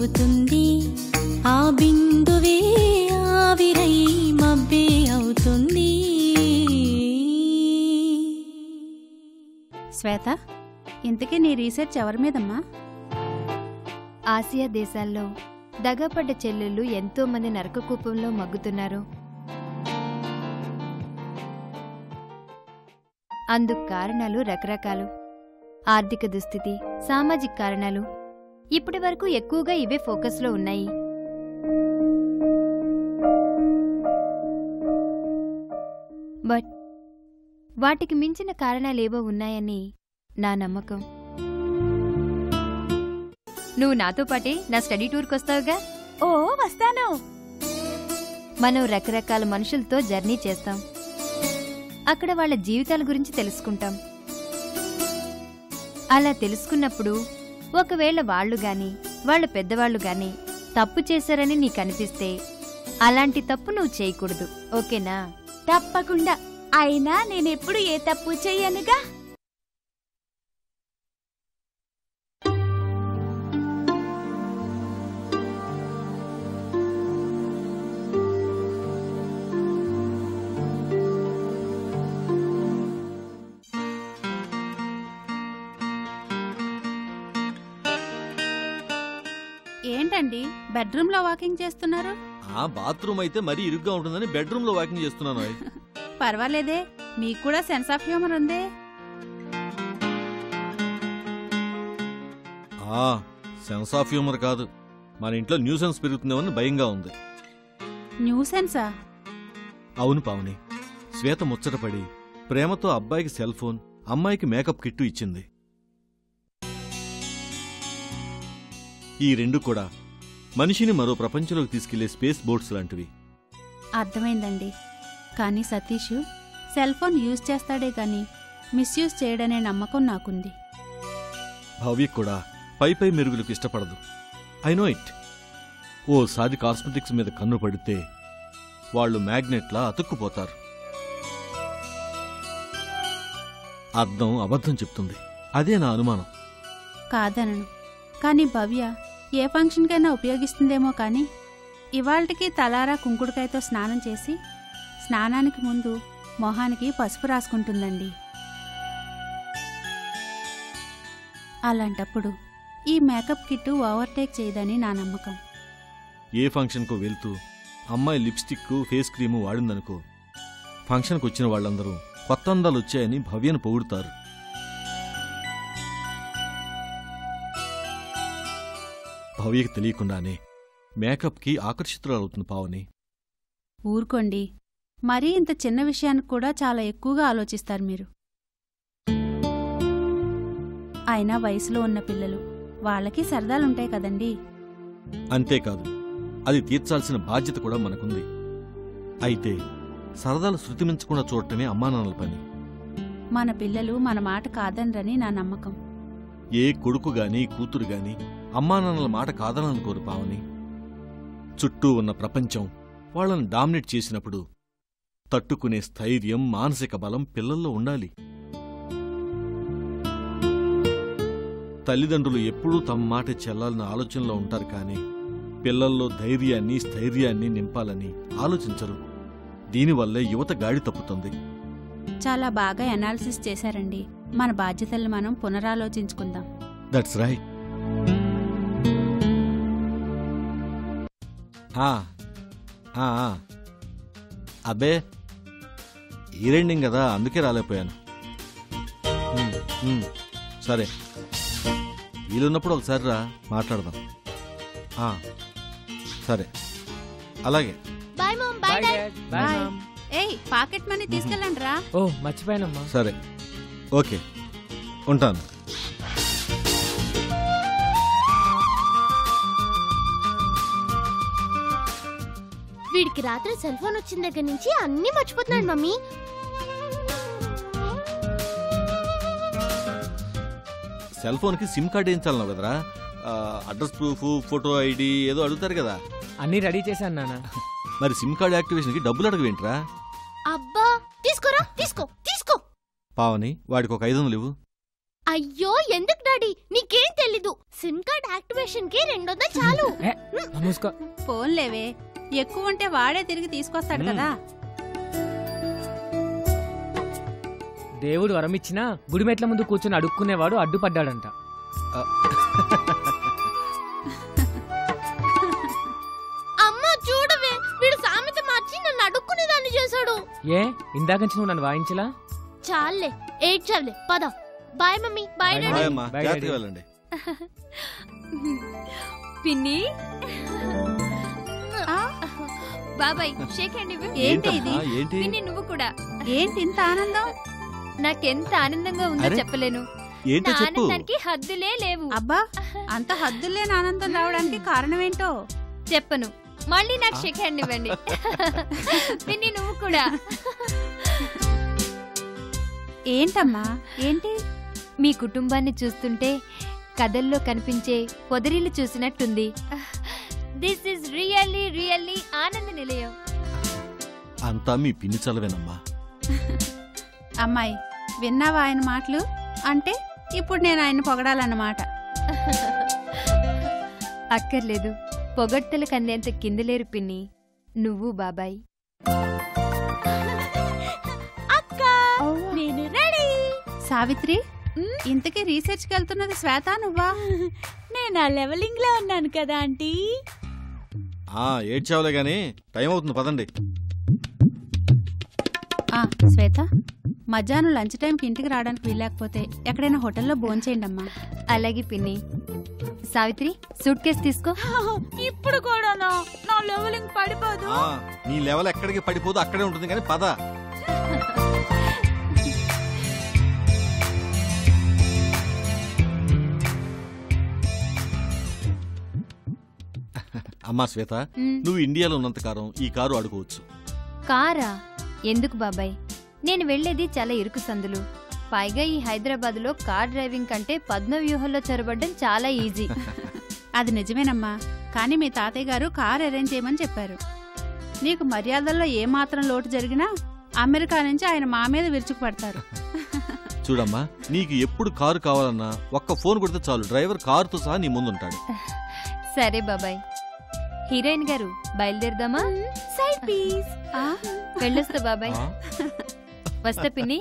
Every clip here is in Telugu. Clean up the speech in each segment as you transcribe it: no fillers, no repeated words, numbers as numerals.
అవుతుంది ఆ బిందువే ఆవిరై మబ్బే అవుతుంది. శ్వేత, ఇంతకీ నీ రీసెర్చ్ ఎవరి మీదమ్మా? ఆసియా దేశాల్లో దగపడ్డ చెల్లెళ్ళు ఎంతో మంది నరకకూపంలో మగ్గుతున్నారు. అందుకు కారణాలు రకరకాలు. ఆర్థిక దుస్థితి, సామాజిక కారణాలు. ఇప్పటి వరకు ఎక్కువగా ఇవే ఫోకస్లో ఉన్నాయి. బట్ వాటికి మించిన కారణాలేవో ఉన్నాయని నా నమ్మకం. నువ్వు నాతో పాటే నా స్టడీ టూర్కొస్తావుగా? ఓ వస్తాను. మనం రకరకాల మనుషులతో జర్నీ చేస్తాం. అక్కడ వాళ్ళ జీవితాల గురించి తెలుసుకుంటాం. అలా తెలుసుకున్నప్పుడు ఒకవేళ వాళ్ళు గాని వాళ్ళ పెద్దవాళ్ళు గాని తప్పు చేశారని నీకనిపిస్తే అలాంటి తప్పు నువ్వు చేయకూడదు. ఓకేనా? తప్పకుండా. అయినా నేనెప్పుడు ఏ తప్పు చెయ్యనుగా. ఏంటండి బెడ్రూమ్ లో వాకింగ్ చేస్తున్నారు? బాత్రూమ్ అయితే మరీ ఇరుగ్గా ఉంటుందని బెడ్రూమ్ లో వాకింగ్ చేస్తున్నాను. పర్వాలేదే, మీకు కూడా సెన్స్ ఆఫ్ హ్యూమర్ ఉందే. సెన్స్ ఆఫ్ హ్యూమర్ కాదు, మన ఇంట్లో న్యూసెన్స్ పెరుగుతుందేమని భయంగా ఉంది. న్యూసెన్సా? అవును పావని, శ్వేత ముచ్చటపడి ప్రేమతో అబ్బాయికి సెల్ ఫోన్, అమ్మాయికి మేకప్ కిట్టు ఇచ్చింది. ఈ రెండు కూడా మనిషిని మరో ప్రపంచంలోకి తీసుకెళ్లే స్పేస్ బోట్స్ లాంటివి. అర్థమైందండి. కానీ సతీష్ సెల్ ఫోన్ యూజ్ చేస్తాడే గాని మిస్యూజ్ చేయడనే నమ్మకం నాకుంది. భవ్య కూడా పై పై మెరుగులకు ఇష్టపడదు. I know it. ఓసారి కాస్మెటిక్స్ మీద కన్ను పడితే వాళ్లు మ్యాగ్నెట్లా అతుక్కుపోతారు. అర్థం అబద్ధం చెప్తుంది. అదే నా అనుమానం. కాదనను, కానీ భవ్య ఏ ఫంక్షన్కైనా ఉపయోగిస్తుందేమో కానీ ఇవాళ్టికి తలారా కుంకుడుకాయతో స్నానం చేసి స్నానానికి ముందు మొహానికి పసుపు రాసుకుంటుందండి. అలాంటప్పుడు ఈ మేకప్ కిట్టు ఓవర్టేక్ చేయదని నా నమ్మకం. ఏ ఫంక్షన్కో వెళ్తూ అమ్మాయి లిప్స్టిక్, ఫేస్ క్రీము వాడిందనుకో, ఫంక్షన్కి వచ్చిన వాళ్ళందరూ కొత్త అందాలు వచ్చాయని భవ్యను పొగుడుతారు. భవ్యకి తెలియకుండానే మేకప్కి ఆకర్షితురాలవుతుంది పావని. ఊరుకోండి, మరీ ఇంత చిన్న విషయానికి కూడా చాలా ఎక్కువగా ఆలోచిస్తారు మీరు. అయినా వయసులో ఉన్న పిల్లలు, వాళ్ళకి సరదాలుంటాయి కదండీ. అంతేకాదు, అది తీర్చాల్సిన బాధ్యత కూడా మనకుంది. అయితే సరదాలు శృతిమించకుండా చూడటమే అమ్మానాన్నల పని. మన పిల్లలు మన మాట కాదనరని నా నమ్మకం. ఏ కొడుకు గాని కూతురు గాని అమ్మానాన్నల మాట కాదననుకోరు పావని. చుట్టూ ఉన్న ప్రపంచం వాళ్ళని డామినేట్ చేసినప్పుడు తట్టుకునే స్థైర్యం, మానసిక బలం పిల్లల్లో ఉండాలి. తల్లిదండ్రులు ఎప్పుడూ తమ మాట చెల్లాలన్న ఆలోచనలో ఉంటారు, కానీ పిల్లల్లో ధైర్యాన్ని, స్థైర్యాన్ని నింపాలని ఆలోచించరు. దీనివల్లే యువత గాడి తప్పుతుంది. చాలా బాగా ఎనాలిసిస్ చేశారండి. మన బాధ్యతల్ని మనం పునరాలోచించుకుందాం. That's right. అబ్బే, ఈ రెండింగ్ కదా, అందుకే రాలేకపోయాను. సరే, వీలున్నప్పుడు ఒకసారి రా, మాట్లాడదాం. సరే, అలాగే. ఏయ్, పాకెట్ మనీ తీసుకెళ్ళండి రా. ఓ మర్చిపోయానమ్మా. సరే, ఓకే, ఉంటాను. వీడికి రాత్రి సెల్ ఫోన్ వచ్చిన దగ్గర నుంచి అన్ని మర్చిపోతున్నాడు మమ్మీ. సెల్ ఫోన్ కి సిమ్ కార్డ్ వేయించాలన్నావు కదరా? అడ్రస్ ప్రూఫ్, ఫోటో ఐడి ఏదో అడుగుతారు కదా. అన్ని రెడీ చేశాను నాన్న. మరి సిమ్ కార్డ్ యాక్టివేషన్ కి డబ్బులు అడగవేంట్రా? అబ్బా, తీసుకోరా, తీసుకో తీసుకో. పావని, వాడికి ఒక 500 ఇవ్వు. అయ్యో ఎందుకు డాడీ, నీకేం తెలీదు. సిమ్ కార్డ్ యాక్టివేషన్ కి 200 చాలు. మూసుకో. ఫోన్లేవే, ఎక్కువ ఉంటే వాడే తిరిగి తీసుకొస్తాడు కదా. దేవుడు వరం ఇచ్చినా గుడిమెట్ల ముందు కూర్చొని అడుక్కునేవాడు అడ్డుపడ్డాడంట. అమ్మా చూడవే, వీడు సామెత మార్చి నన్ను అడుక్కునేదాన్ని చేశాడు. ఏ ఇందాకంచి నువ్వు నన్ను వాయించలా? చాలే ఏడ్చాలే, పద. Bye mummy. Bye daddy. Bye అమ్మా, జాగ్రత్తగా వెళ్ళండి. పిన్ని బాబాయ్ షేక్ హ్యాండ్ ఇవ్వు. ఏంటి ఇది? ఏంటమ్మా, ఏంటి? పిన్ని నువ్వు కూడా. ఏంటి ఇంత ఆనందం? నాకెంత ఆనందంగా ఉందో అరే, చెప్పలేను. ఏంటో నా చెప్పు. ఆనందానికి హద్దులే లేవు. అబ్బా, అంత హద్దులేని ఆనందం రావడానికి కారణమేంటో చెప్పను. మళ్ళీ నాకు షేక్ హ్యాండ్ ఇవ్వండి. పిన్ని నువ్వు కూడా. ఏంటమ్మా, ఏంటి? మీ కుటుంబాన్ని చూస్తుంటే కథల్లో కనిపించే పొదరిల్లు చూసినట్టుంది. This is really really Ananda Nilayam. అంతా మీ పిన్ని చలవేనమ్మా. అమ్మాయి, విన్నావా ఆయన మాటలు? అంటే ఇప్పుడు నేను ఆయన పొగడాలన్నమాట. అక్కర్లేదు, పొగడ్తలు కందేంత కిందలేరు పిన్ని నువ్వు బాబాయ్. నేను రెడీ. సావిత్రి, ఇంతకీ రీసెర్చ్కి వెళ్తున్నది శ్వేత నువ్వా? నేను ఆ లెవెలింగ్ లో ఉన్నాను కదా ఆంటీ. ఏడ్చావులే గాని టైం అవుతుంది, పదండి. శ్వేత, మధ్యాహ్నం లంచ్ టైంకి ఇంటికి రావడానికి వీల్లేకపోతే ఎక్కడైనా హోటల్లో భోంచేయండి అమ్మా. అలాగే పిన్ని. సావిత్రి, సూట్ కేసు తీసుకో. ఇప్పుడు కూడా నా లెవెలింగ్ పడిపోదు. నీ లెవెల్ ఎక్కడికి పడిపోదు, అక్కడే ఉంటుంది కానీ పద. అమ్మా శ్వేత, నువ్వు ఇండియాలో ఉన్నంత కాలం ఈ కారు అడుకోవచ్చు. కారా? ఎందుకు బాబాయ్? నేను వెళ్లేది చాలా ఇరుకు సందులు. పైగా ఈ హైదరాబాద్ లో కార్ డ్రైవింగ్ కంటే పద్మవ్యూహంలో చొరబడ్డం చాలా ఈజీ. అది నిజమేనమ్మా, కానీ మీ తాతయ్య గారు కార్ అరేంజ్ చేయమని చెప్పారు. నీకు మర్యాదల్లో ఏమాత్రం లోటు జరిగినా అమెరికా నుంచి ఆయన మా మీద విరుచుకుపడతారు. చూడమ్మా, నీకు ఎప్పుడు కారు కావాలన్నా ఒక్క ఫోన్ కొడితే చాలు, డ్రైవర్ కారుతో సహా నీ ముందుంటాడు. సరే బాబాయ్. హీరోయిన్ గారు బయలుదేరదామా? Side please. వెళ్ళొస్తా బాబాయ్. వస్తా పిన్ని.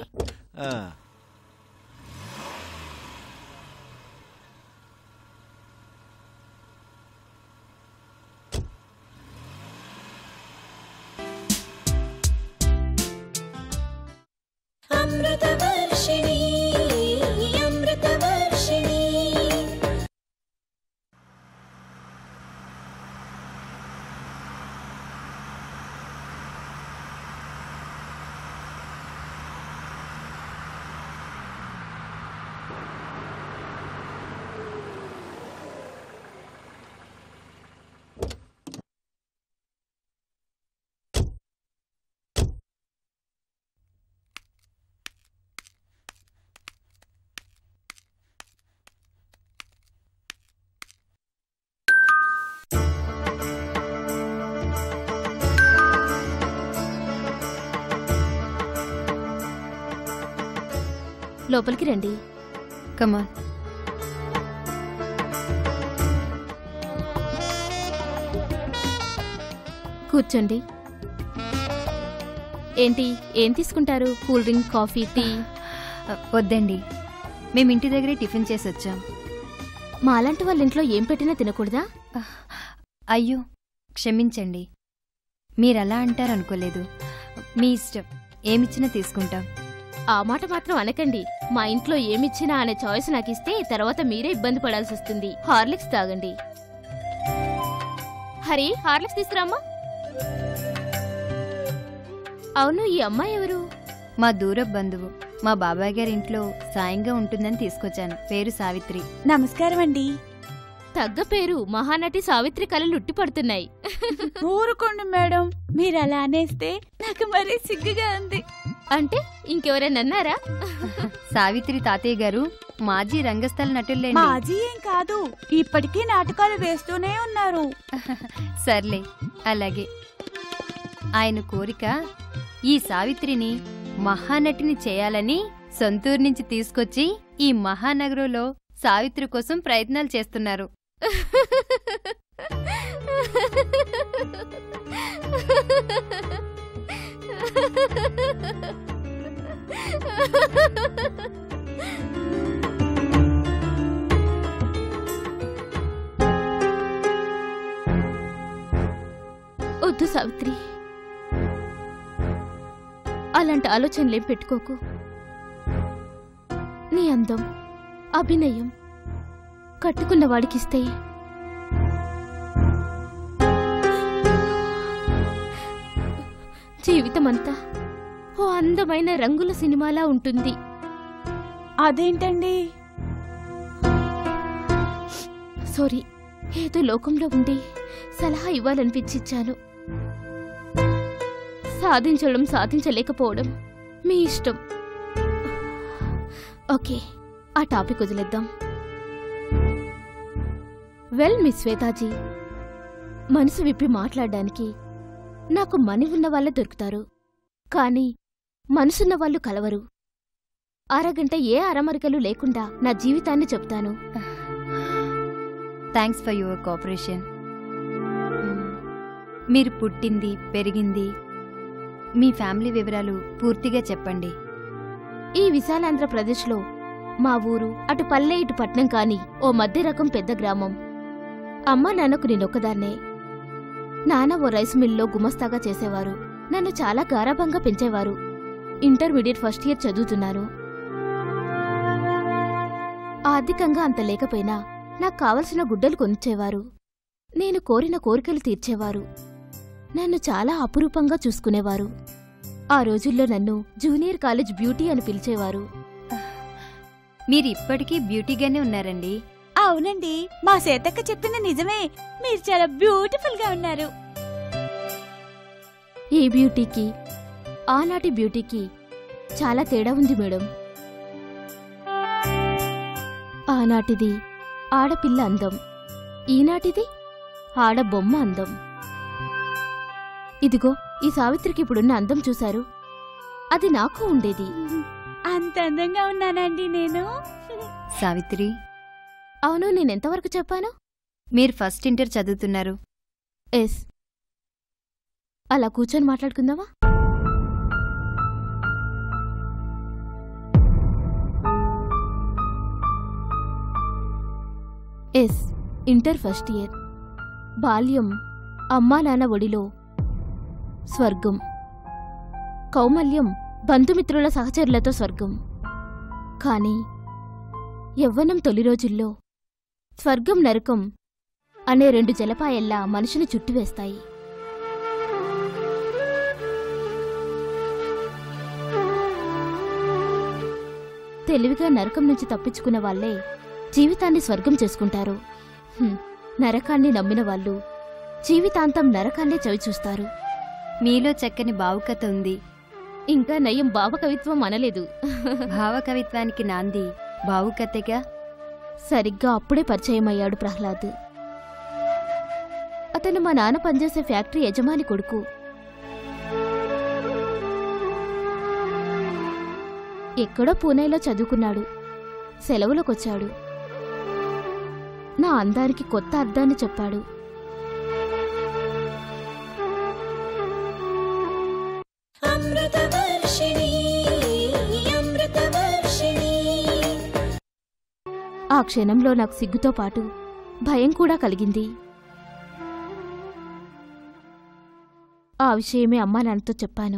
అమృతవర్షిణి అమృతవర్షిణి. లోపలికి రండి. కమాన్. కూర్చోండి. ఏంటి, ఏం తీసుకుంటారు? Cool drink, coffee, tea? వద్దండి, మేము ఇంటి దగ్గరే టిఫిన్ చేసి వచ్చాం. మా అలాంటి వాళ్ళ ఇంట్లో ఏం పెట్టినా తినకూడదా? అయ్యో క్షమించండి, మీరలా అంటారనుకోలేదు. మీ ఇష్టం, ఏమిచ్చినా తీసుకుంటాం. ఆ మాట మాత్రం అనకండి. మా ఇంట్లో ఏమిచ్చినా అనే చాయిస్ నాకిస్తే తర్వాత మీరే ఇబ్బంది పడాల్సి వస్తుంది. హార్లిక్స్ తాగండి. హరి, హార్లిక్స్ తీసుకురామ్మా. అవును, ఈ అమ్మాయి ఎవరు? మా దూర బంధువు. మా బాబాయ్ గారి ఇంట్లో సాయంగా ఉంటుందని తీసుకొచ్చాను. పేరు సావిత్రి. నమస్కారం అండి. తగ్గ పేరు, మహానటి సావిత్రి కళలు ఉట్టిపడుతున్నాయి. ఊరుకోండి మేడం, మీరు అలా అనేస్తే నాకు మరీ సిగ్గుగా ఉంది. అంటే ఇంకెవరైనా అన్నారా? సావిత్రి తాతయ్య గారు మాజీ రంగస్థల నటులేండి. మాజీ ఏం కాదు, ఇప్పటికీ నాటకాలు వేస్తూనే ఉన్నారు. సర్లే, అలాగే. ఆయన కోరిక ఈ సావిత్రిని మహానటిని చేయాలని సొంతూరు నుంచి తీసుకొచ్చి ఈ మహానగరంలో సావిత్రి కోసం ప్రయత్నాలు చేస్తున్నారు. వద్దు సావిత్రి, అలాంటి ఆలోచనలేం పెట్టుకోకు. నీ అందం, అభినయం కట్టుకున్న వాడికిస్తే జీవితమంతా ఓ అందమైన రంగుల సినిమాలా ఉంటుంది. అదేంటండి? సారీ, ఏదో లోకంలో ఉండి సలహా ఇవ్వాలనిపించిచ్చాను. సాధించడం సాధించలేకపోవడం మీ ఇష్టం. ఓకే, ఆ టాపిక్ వదిలేద్దాం. వెల్ మిస్ శ్వేతాజీ, మనసు విప్పి మాట్లాడడానికి నాకు మని ఉన్న వాళ్ళే దొరుకుతారు, కానీ మనసున్న వాళ్ళు కలవరు. అరగంట ఏ అరమరికలు లేకుండా నా జీవితాన్ని చెప్తాను. Thanks for your cooperation. మీరు పుట్టింది, పెరిగింది, మీ ఫ్యామిలీ వివరాలు పూర్తిగా చెప్పండి. ఈ విశాలాంధ్రప్రదేశ్లో మా ఊరు అటు పల్లె ఇటు పట్నం కాని ఓ మధ్య రకం పెద్ద గ్రామం. అమ్మా నాన్నకు నేనొక్కదాన్నే. నాన్న ఓ రైస్ మిల్లో గుమస్తాగా చేసేవారు. నన్ను చాలా గారాభంగా పెంచేవారు. ఇంటర్మీడియట్ ఫస్ట్ ఇయర్ చదువుతున్నాను. ఆర్థికంగా అంత లేకపోయినా నాకు కావలసిన గుడ్డలు కొనిచ్చేవారు. నేను కోరిన కోరికలు తీర్చేవారు. నన్ను చాలా అపురూపంగా చూసుకునేవారు. ఆ రోజుల్లో నన్ను జూనియర్ కాలేజ్ బ్యూటీ అని పిలిచేవారు. మీరు ఇప్పటికీ బ్యూటీగానే ఉన్నారండి. అవునండి, మా సీతక్క చెప్పింది నిజమే. మీరు చాలా బ్యూటిఫుల్ గా ఉన్నారు. ఈ బ్యూటీకి ఆనాటి బ్యూటీకి చాలా తేడా ఉంది మేడం. ఆనాటిది ఆడపిల్ల అందం, ఈనాటిది ఆడబొమ్మ అందం. ఇదిగో ఈ సావిత్రికి ఇప్పుడున్న అందం చూశారు, అది నాకు ఉండేది. అంత అందంగా ఉన్నానండి నేను. సావిత్రి, అవును, నేనెంతవరకు చెప్పాను? మీరు ఫస్ట్ ఇంటర్ చదువుతున్నారు. ఎస్. అలా కూర్చొని మాట్లాడుకుందామా? Yes, inter first year. బాల్యం అమ్మా నాన్న ఒడిలో స్వర్గం, కౌమల్యం బంధుమిత్రుల సహచరులతో స్వర్గం. కాని యవ్వనం తొలి రోజుల్లో స్వర్గం నరకం అనే రెండు జలపాయల్లా మనిషిని చుట్టివేస్తాయి. తెలివిగా నరకం నుంచి తప్పించుకున్న వాళ్లే జీవితాన్ని స్వర్గం చేసుకుంటారు. నరకాన్ని నమ్మిన వాళ్ళు జీవితాంతం నరకాన్నే చవిచూస్తారు. మీలో చక్కని భావుకత ఉంది. ఇంకా నయం భావకవిత్వం అనలేదు. భావకవిత్వానికి నాంది భావుకతగా. సరిగ్గా అప్పుడే పరిచయమయ్యాడు ప్రహ్లాద్. అతను మా నాన్న పనిచేసే ఫ్యాక్టరీ యజమాని కొడుకు. ఎక్కడో పూణేలో చదువుకున్నాడు. సెలవులకొచ్చాడు. నా అందానికి కొత్త అర్థాన్ని చెప్పాడు. ఆ క్షణంలో నాకు సిగ్గుతో పాటు భయం కూడా కలిగింది. ఆ విషయమే అమ్మా నాన్నతో చెప్పాను.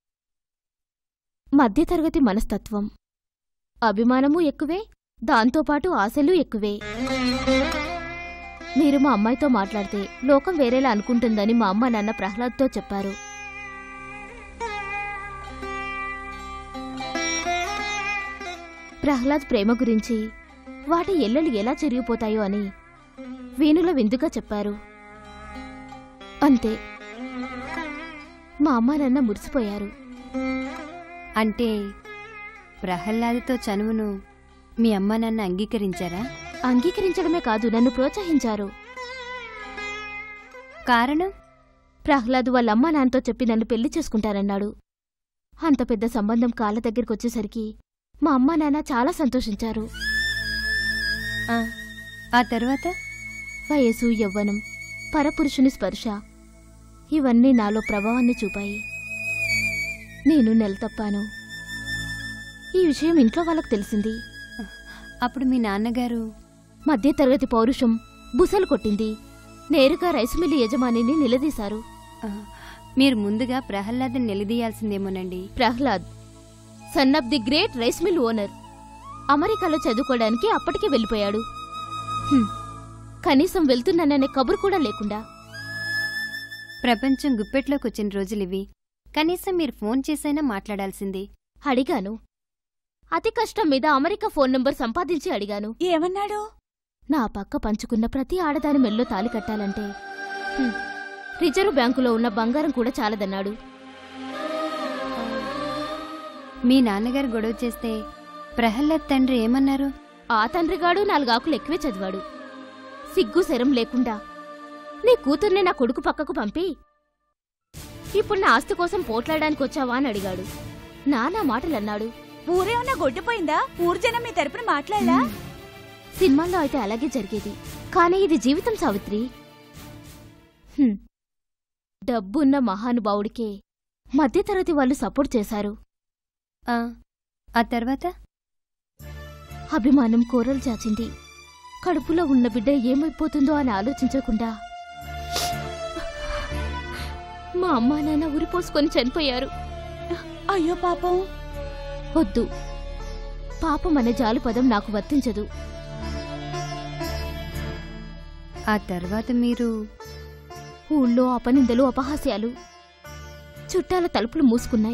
మధ్యతరగతి మనస్తత్వం, అభిమానమూ ఎక్కువే, దాంతోపాటు ఆశలు ఎక్కువే. మీరు మా అమ్మాయితో మాట్లాడితే లోకం వేరేలా అనుకుంటుందని మా అమ్మ నాన్న ప్రహ్లాద్తో చెప్పారు. ప్రహ్లాద్ ప్రేమ గురించి, వాటి ఎల్లలు ఎలా చెరిగిపోతాయో అని వేణుల విందుగా చెప్పారు. అంతే, మా అమ్మ నాన్న మురిసిపోయారు. అంటే ప్రహ్లాద్తో చనువును మీ అమ్మ నాన్న అంగీకరించారా? అంగీకరించడమే కాదు, నన్ను ప్రోత్సహించారు. కారణం? ప్రహ్లాద్ వాళ్ళ అమ్మా నాన్నతో చెప్పి నన్ను పెళ్లి చేసుకుంటారన్నాడు. అంత పెద్ద సంబంధం కాళ్ళ దగ్గరికొచ్చేసరికి మా అమ్మ నాన్న చాలా సంతోషించారు. ఆ తర్వాత వయసు, యవ్వనం, పరపురుషుని స్పర్శ ఇవన్నీ నాలో ప్రభావాన్ని చూపాయి. నేను నెల తప్పాను. ఈ విషయం ఇంట్లో వాళ్ళకు తెలిసింది. అప్పుడు మీ నాన్నగారు మధ్యతరగతి పౌరుషం బుసలు కొట్టింది. నేరుగా రైసు మిల్లు యజమానిని నిలదీశారు. మీరు ముందుగా ప్రహ్లాద్ని నిలదీయాల్సిందేమోనండి. Prahlad son of the great rice mill owner. అమెరికాలో చదువుకోవడానికి అప్పటికే వెళ్ళిపోయాడు. కనీసం వెళ్తున్నాననే కబురు కూడా లేకుండా. ప్రపంచం గుప్పెట్లోకి వచ్చిన రోజులివి. కనీసం మీరు ఫోన్ చేసైనా మాట్లాడాల్సింది. అడిగాను. అతి కష్టం మీద అమెరికా ఫోన్ నంబర్ సంపాదించి అడిగాను. ఏమన్నాడు? నా పక్క పంచుకున్న ప్రతి ఆడదాని మెల్లో తాలి కట్టాలంటే రిజర్వ్ బ్యాంకులో ఉన్న బంగారం కూడా చాలదన్నాడు. మీ నాన్నగారు గొడవ చేస్తే ప్రహ్లాద్ తండ్రి ఏమన్నారు? ఆ తండ్రిగాడు 4 ఆకులు ఎక్కువే చదివాడు. సిగ్గు శరం లేకుండా నీ కూతుర్ని నా కొడుకు పక్కకు పంపి ఇప్పుడు నా ఆస్తి కోసం పోట్లాడడానికి వచ్చావా అని అడిగాడు. నానా మాటలన్నాడు. ఊరేమన్నా గొడ్డిపోయిందా? ఊరు జనం మీ తరపున మాట్లాడలా? సినిమాల్లో అయితే అలాగే జరిగేది, కానీ ఇది జీవితం సావిత్రి. డబ్బున్న మహానుభావుడికే మధ్యతరగతి వాళ్ళు సపోర్ట్ చేశారు. ఆ తర్వాత అభిమానం కోరలు చాచింది. కడుపులో ఉన్న బిడ్డ ఏమైపోతుందో అని ఆలోచించకుండా మా అమ్మా నాన్న ఉరిపోసుకొని చనిపోయారు. అయ్యో పాపం. వద్దు, పాపం అనే జాలుపదం నాకు వర్తించదు. ఆ తర్వాత మీరు ఊళ్ళో అపనిందలు, అపహాస్యాలు, చుట్టాల తలుపులు మూసుకున్నాయి.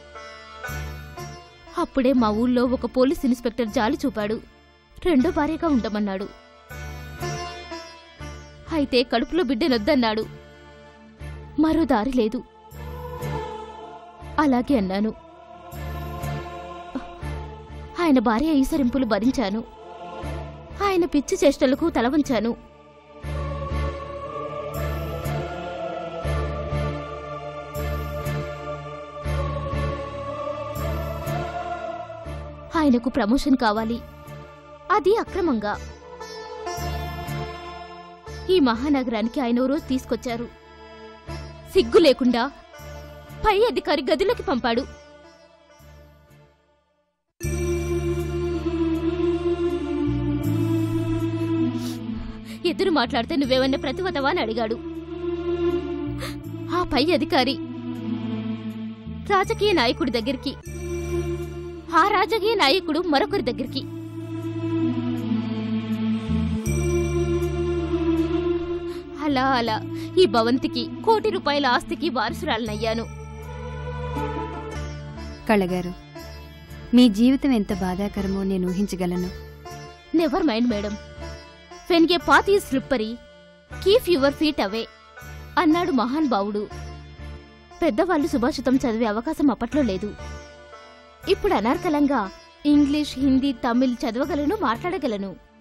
అప్పుడే మా ఊళ్ళో ఒక పోలీస్ ఇన్స్పెక్టర్ జాలి చూపాడు. 2వ భార్యగా ఉండమన్నాడు. అయితే కడుపులో బిడ్డనొద్దన్నాడు. మరో దారి లేదు. అలాగే అన్నాను. ఆయన భార్య ఈసరింపులు భరించాను. ఆయన పిచ్చి చేష్టలకు తలవంచాను. ఆయనకు ప్రమోషన్ కావాలి, అది అక్రమంగా. ఈ మహానగరానికి ఆయన ఓ రోజు తీసుకొచ్చారు. సిగ్గు లేకుండా పై అధికారి గదిలోకి పంపాడు. ఎదురు మాట్లాడితే నువ్వేమన్నా ప్రతివతవా అని అడిగాడు. ఆ పై అధికారి రాజకీయ నాయకుడి దగ్గరికి, ఆ రాజకీయ నాయకుడు మరొకరి దగ్గరికి. అలా అలా ఈ భవంతికి ₹1 కోటి ఆస్తికి వారసురాలనయ్యాను. కళగారు, మీ జీవితం ఎంత బాధాకరమో నేను ఊహించగలను. Never mind madam. When a path is slippery, keep your feet away అన్నాడు మహాన్ భావుడు. పెద్దవాళ్లు సుభాషితం చదివే అవకాశం అప్పట్లో లేదు. ఇప్పుడు అనర్కలంగా ఇంగ్లీష్, హిందీ, తమిళ్ చదవగలను, మాట్లాడగలను.